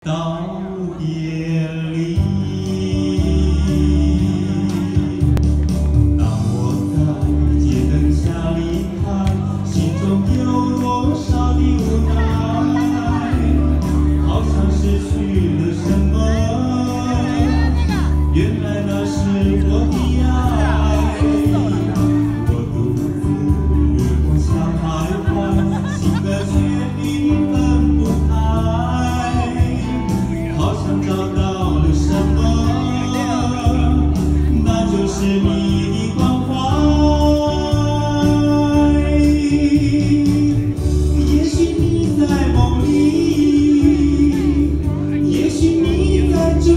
道别离。当我在街灯下离开，心中有多少的无奈，好像失去了什么。原来那是我的爱，我独自月光下徘徊，心的却已分不开。 好像找到了什么，那就是你的关怀。也许你在梦里，也许你在追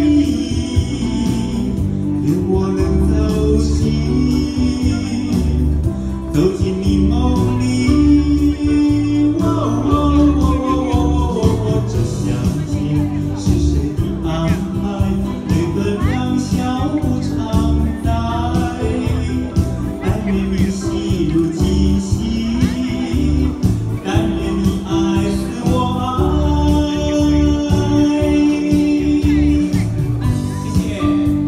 忆，愿我能走进你梦里。 这相见是谁的安排？泪痕两小无常在。但愿你喜如今夕，但愿你爱似我爱。谢谢。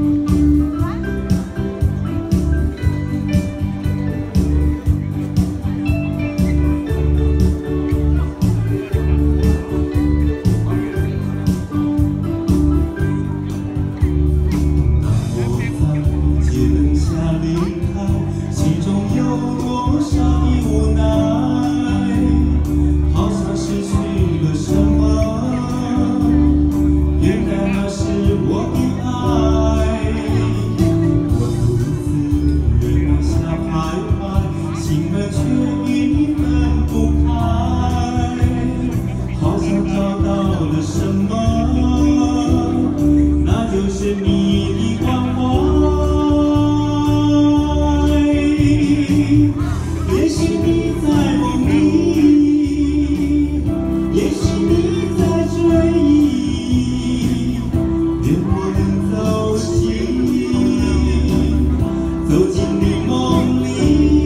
离开，心中有多少的无奈，好像失去了什么。原来那是我的爱，我独自月光下徘徊，心儿却与你分不开。好像找到了什么，那就是你的关怀。 也许你在梦里，也许你在追忆，愿我能走进你梦里。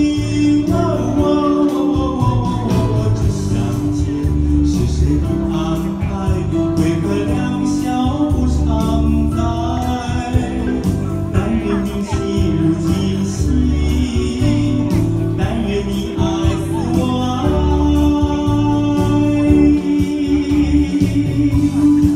这相见是谁的安排？为何两小无常在？但愿你喜如今夕。 你爱似我爱。